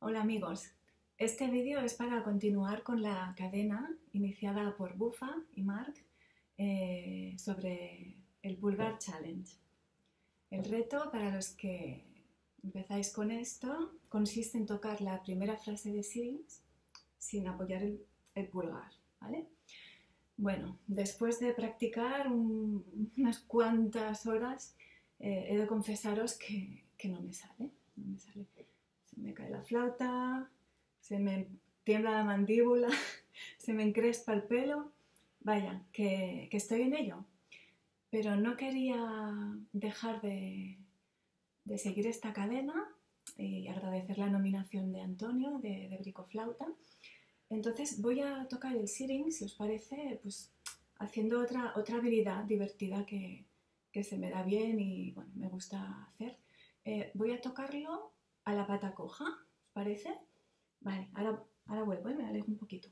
Hola amigos, este vídeo es para continuar con la cadena iniciada por Bufa y Mark sobre el Pulgar Challenge. El reto para los que empezáis con esto consiste en tocar la primera frase de Syrinx sin apoyar el pulgar, ¿vale? Bueno, después de practicar unas cuantas horas, he de confesaros que no me sale. Se me cae la flauta, se me tiembla la mandíbula, se me encrespa el pelo. Vaya, que estoy en ello. Pero no quería dejar de seguir esta cadena y agradecer la nominación de Antonio de bricoflauta. Entonces voy a tocar el Syrinx, si os parece, pues haciendo otra habilidad divertida que se me da bien y bueno, me gusta hacer. Voy a tocarlo a la pata coja, ¿os parece? Vale, ahora vuelvo, me alejo un poquito.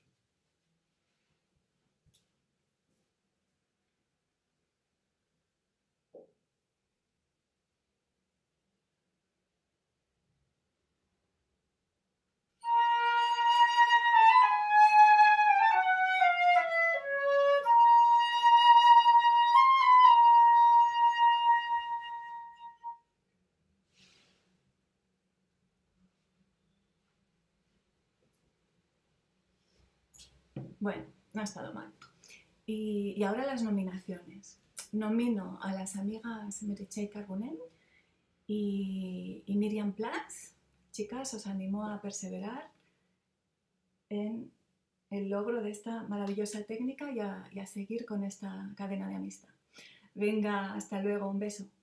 Bueno, no ha estado mal. Y ahora las nominaciones. Nomino a las amigas Meritxell Carbonell y Miriam Plats. Chicas, os animo a perseverar en el logro de esta maravillosa técnica y a seguir con esta cadena de amistad. Venga, hasta luego, un beso.